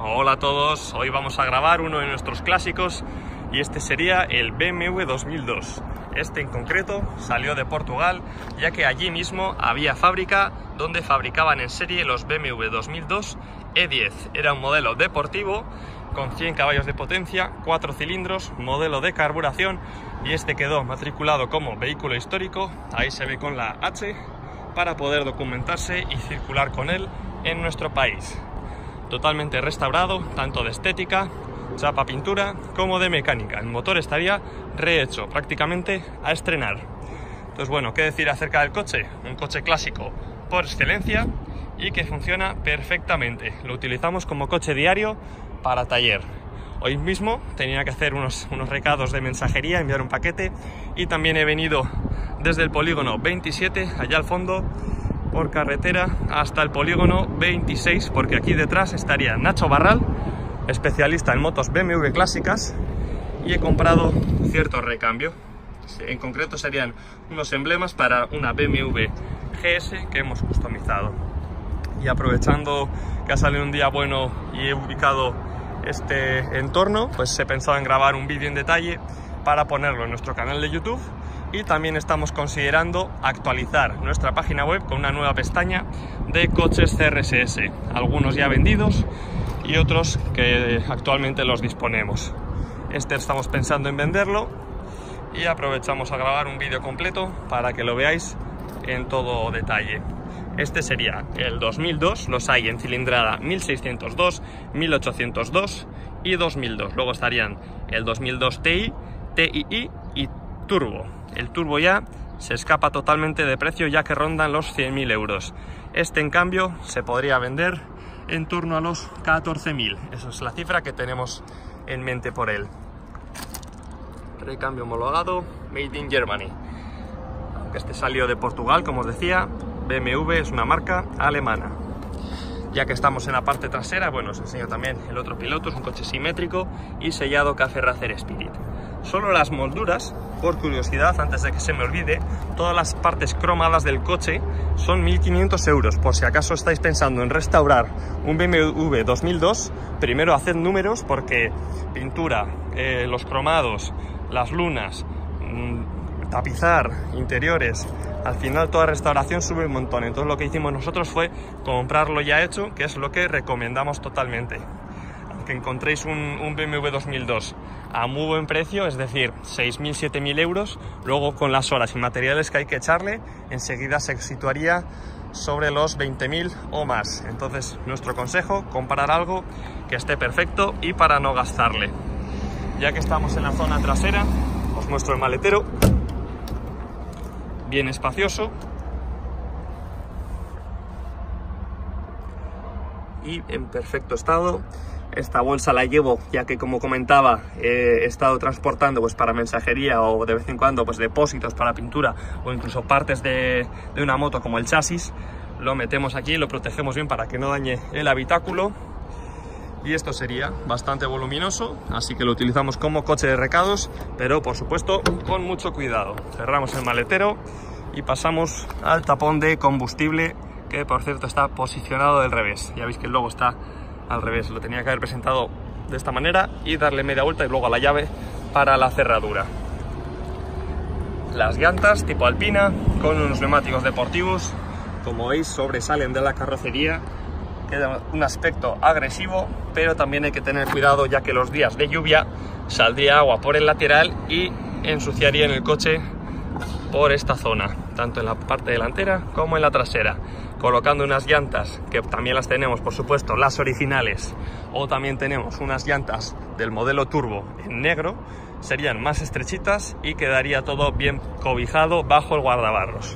Hola a todos, hoy vamos a grabar uno de nuestros clásicos y este sería el BMW 2002. Este en concreto salió de Portugal, ya que allí mismo había fábrica donde fabricaban en serie los BMW 2002 E10. Era un modelo deportivo con 100 caballos de potencia, 4 cilindros, modelo de carburación, y este quedó matriculado como vehículo histórico, ahí se ve con la H, para poder documentarse y circular con él en nuestro país. Totalmente restaurado, tanto de estética, chapa, pintura, como de mecánica. El motor estaría rehecho, prácticamente a estrenar. Entonces, bueno, ¿qué decir acerca del coche? Un coche clásico por excelencia y que funciona perfectamente. Lo utilizamos como coche diario para taller. Hoy mismo tenía que hacer unos recados de mensajería, enviar un paquete, y también he venido desde el polígono 27, allá al fondo, por carretera hasta el polígono 26, porque aquí detrás estaría Nacho Barral, especialista en motos BMW clásicas, y he comprado cierto recambio. En concreto serían unos emblemas para una BMW GS que hemos customizado. Y aprovechando que ha salido un día bueno y he ubicado este entorno, pues he pensado en grabar un vídeo en detalle para ponerlo en nuestro canal de YouTube. Y también estamos considerando actualizar nuestra página web con una nueva pestaña de coches CRSS, algunos ya vendidos y otros que actualmente los disponemos. Este estamos pensando en venderlo y aprovechamos a grabar un vídeo completo para que lo veáis en todo detalle. Este sería el 2002, los hay en cilindrada 1602, 1802 y 2002. Luego estarían el 2002 Ti, TII y Turbo. El Turbo ya se escapa totalmente de precio, ya que rondan los 100.000 euros. Este, en cambio, se podría vender en torno a los 14.000. Esa es la cifra que tenemos en mente por él. Recambio homologado, Made in Germany. Aunque este salió de Portugal, como os decía, BMW es una marca alemana. Ya que estamos en la parte trasera, bueno, os enseño también el otro piloto. Es un coche simétrico y sellado Café Racer Spirit. Solo las molduras, por curiosidad, antes de que se me olvide, todas las partes cromadas del coche son 1.500 euros. Por si acaso estáis pensando en restaurar un BMW 2002, primero haced números, porque pintura, los cromados, las lunas, tapizar, interiores, al final toda restauración sube un montón. Entonces lo que hicimos nosotros fue comprarlo ya hecho, que es lo que recomendamos totalmente. Aunque encontréis un BMW 2002 a muy buen precio, es decir, 6.000, 7.000 euros, luego con las horas y materiales que hay que echarle, enseguida se situaría sobre los 20.000 o más. Entonces nuestro consejo, comprar algo que esté perfecto y para no gastarle. Ya que estamos en la zona trasera, os muestro el maletero, bien espacioso y en perfecto estado. Esta bolsa la llevo ya que, como comentaba, he estado transportando pues para mensajería o de vez en cuando pues depósitos para pintura o incluso partes de una moto, como el chasis. Lo metemos aquí, lo protegemos bien para que no dañe el habitáculo. Y esto sería bastante voluminoso, así que lo utilizamos como coche de recados, pero por supuesto con mucho cuidado. Cerramos el maletero y pasamos al tapón de combustible, que por cierto está posicionado del revés. Ya veis que el logo está al revés, lo tenía que haber presentado de esta manera y darle media vuelta y luego a la llave para la cerradura. Las llantas tipo alpina con unos neumáticos deportivos, como veis, sobresalen de la carrocería. Queda un aspecto agresivo, pero también hay que tener cuidado, ya que los días de lluvia saldría agua por el lateral y ensuciaría en el coche por esta zona, tanto en la parte delantera como en la trasera. Colocando unas llantas, que también las tenemos, por supuesto, las originales, o también tenemos unas llantas del modelo Turbo en negro, serían más estrechitas y quedaría todo bien cobijado bajo el guardabarros.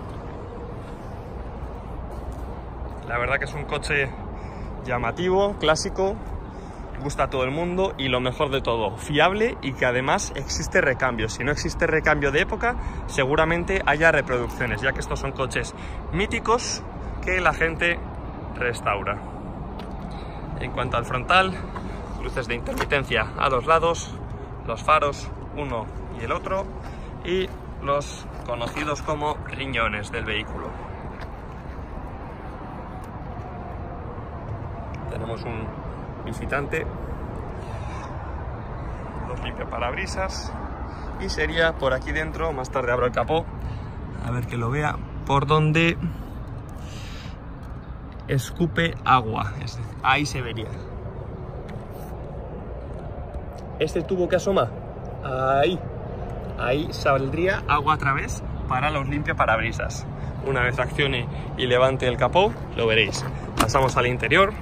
La verdad que es un coche llamativo, clásico, gusta a todo el mundo y, lo mejor de todo, fiable, y que además existe recambio. Si no existe recambio de época, seguramente haya reproducciones, ya que estos son coches míticos que la gente restaura. En cuanto al frontal, luces de intermitencia a los lados, los faros uno y el otro, y los conocidos como riñones del vehículo. Tenemos visitante, los limpiaparabrisas, y sería por aquí dentro. Más tarde abro el capó, a ver que lo vea, por donde escupe agua, es decir, ahí se vería. Este tubo que asoma, ahí saldría agua a través para los limpiaparabrisas. Una vez accione y levante el capó, lo veréis. Pasamos al interior.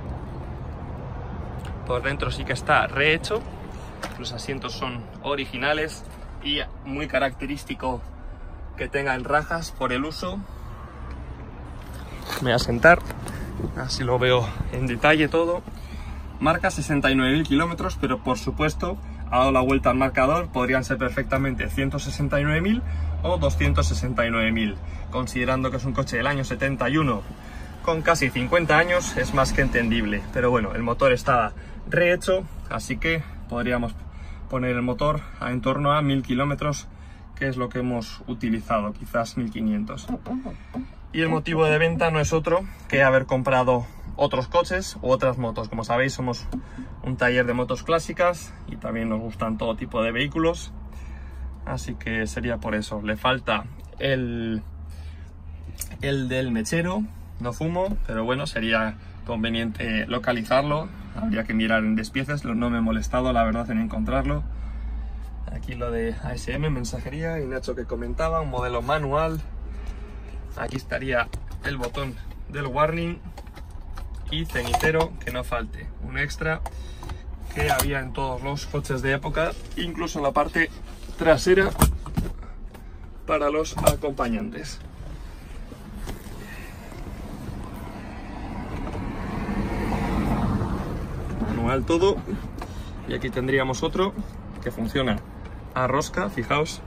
Por dentro sí que está rehecho. Los asientos son originales y muy característico que tengan rajas por el uso. Me voy a sentar, así lo veo en detalle todo. Marca 69.000 kilómetros, pero por supuesto ha dado la vuelta al marcador. Podrían ser perfectamente 169.000 o 269.000. Considerando que es un coche del año 71 con casi 50 años, es más que entendible. Pero bueno, el motor está rehecho, así que podríamos poner el motor en torno a 1000 kilómetros, que es lo que hemos utilizado, quizás 1500. Y el motivo de venta no es otro que haber comprado otros coches u otras motos. Como sabéis, somos un taller de motos clásicas y también nos gustan todo tipo de vehículos, así que sería por eso. Le falta el del mechero, no fumo, pero bueno, sería conveniente localizarlo. Habría que mirar en despieces, no me he molestado la verdad en encontrarlo. Aquí lo de ASM, mensajería, y Nacho que comentaba, un modelo manual. Aquí estaría el botón del warning y cenicero, que no falte, un extra que había en todos los coches de época, incluso en la parte trasera para los acompañantes. Manual todo. Y aquí tendríamos otro que funciona a rosca, fijaos,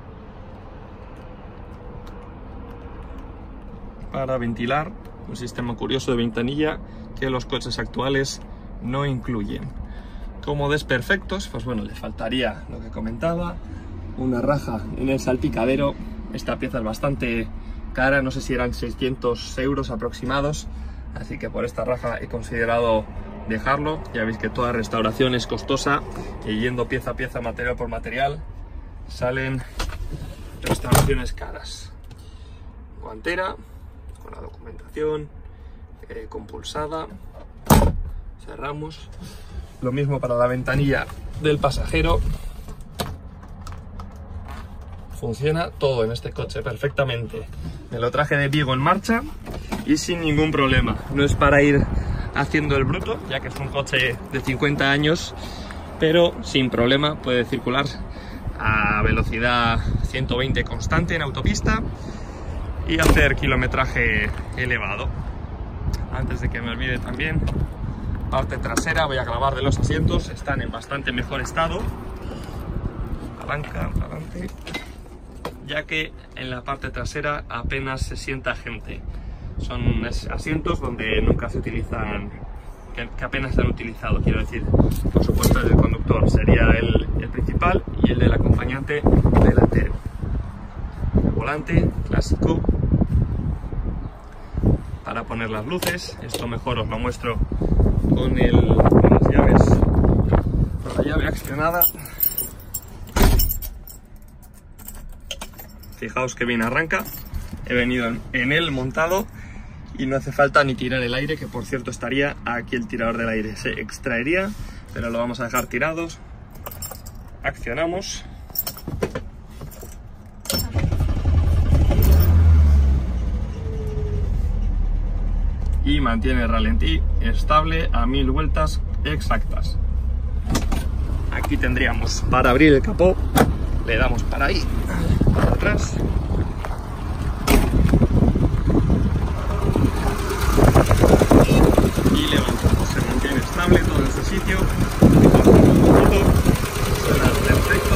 para ventilar, un sistema curioso de ventanilla que los coches actuales no incluyen. Como desperfectos, pues bueno, le faltaría lo que comentaba, una raja en el salpicadero. Esta pieza es bastante cara, no sé si eran 600 euros aproximados, así que por esta raja he considerado dejarlo. Ya veis que toda restauración es costosa y yendo pieza a pieza, material por material, salen restauraciones caras. Guantera con la documentación compulsada, cerramos. Lo mismo para la ventanilla del pasajero. Funciona todo en este coche perfectamente. Me lo traje de Vigo en marcha y sin ningún problema. No es para ir haciendo el bruto, ya que es un coche de 50 años, pero sin problema puede circular a velocidad 120 constante en autopista y hacer kilometraje elevado. Antes de que me olvide también, parte trasera, voy a grabar de los asientos, están en bastante mejor estado. Palanca, adelante, ya que en la parte trasera apenas se sienta gente. Son asientos donde nunca se utilizan, que apenas se han utilizado, quiero decir. Por supuesto, el del conductor sería el principal y el del acompañante delantero. Volante clásico para poner las luces. Esto mejor os lo muestro con las llaves, con la llave accionada. Fijaos que bien arranca. He venido en él montado y no hace falta ni tirar el aire, que por cierto estaría aquí el tirador del aire. Se extraería, pero lo vamos a dejar tirados. Accionamos. Y mantiene el ralentí estable a 1000 vueltas exactas. Aquí tendríamos para abrir el capó, le damos para ahí, para atrás. Y levantamos, se mantiene estable todo en su sitio. Suena perfecto.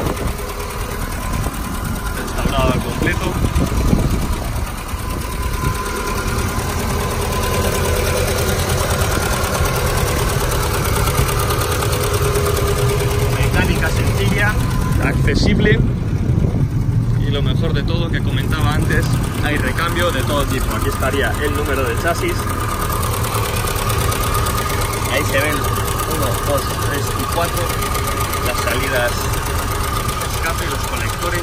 Restaurado al completo. Accesible, y lo mejor de todo, que comentaba antes, hay recambio de todo tipo. Aquí estaría el número del chasis, Ahí se ven 1, 2, 3 y 4 las salidas de escape y los colectores.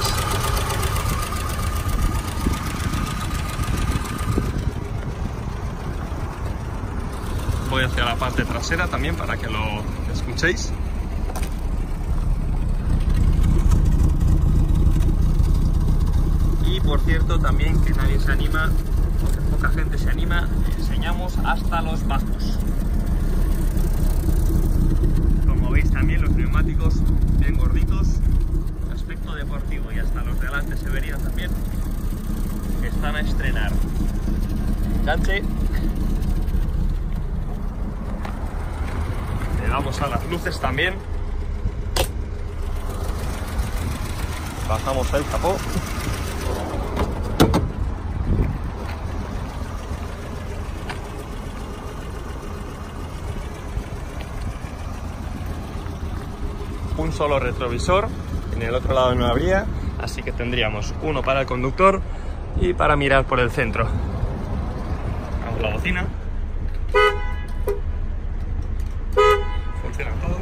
Voy hacia la parte trasera también para que lo escuchéis. Y por cierto también, que nadie se anima, porque poca gente se anima, enseñamos hasta los bajos. Como veis también los neumáticos bien gorditos, aspecto deportivo, y hasta los de delante se verían también que están a estrenar. Enganche. Le damos a las luces también. Bajamos el capó. Un solo retrovisor, en el otro lado no habría, así que tendríamos uno para el conductor y para mirar por el centro. Vamos la bocina. Funcionan todos.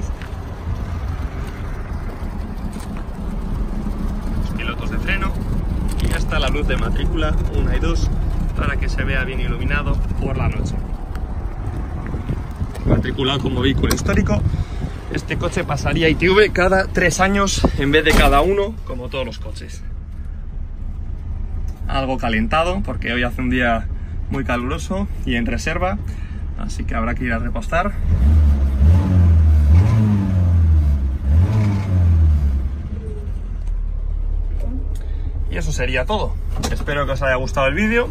Los pilotos de freno y ya está la luz de matrícula 1 y 2 para que se vea bien iluminado por la noche. Matriculado como vehículo histórico. Este coche pasaría ITV cada 3 años en vez de cada 1, como todos los coches. Algo calentado porque hoy hace un día muy caluroso y en reserva, así que habrá que ir a repostar. Y eso sería todo. Espero que os haya gustado el vídeo.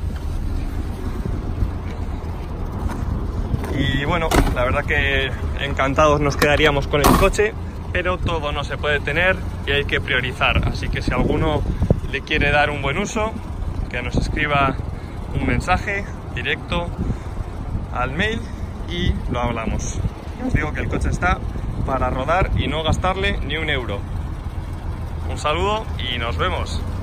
Y bueno, la verdad que encantados nos quedaríamos con el coche, pero todo no se puede tener y hay que priorizar. Así que si alguno le quiere dar un buen uso, que nos escriba un mensaje directo al mail y lo hablamos. Os digo que el coche está para rodar y no gastarle ni un euro. Un saludo y nos vemos.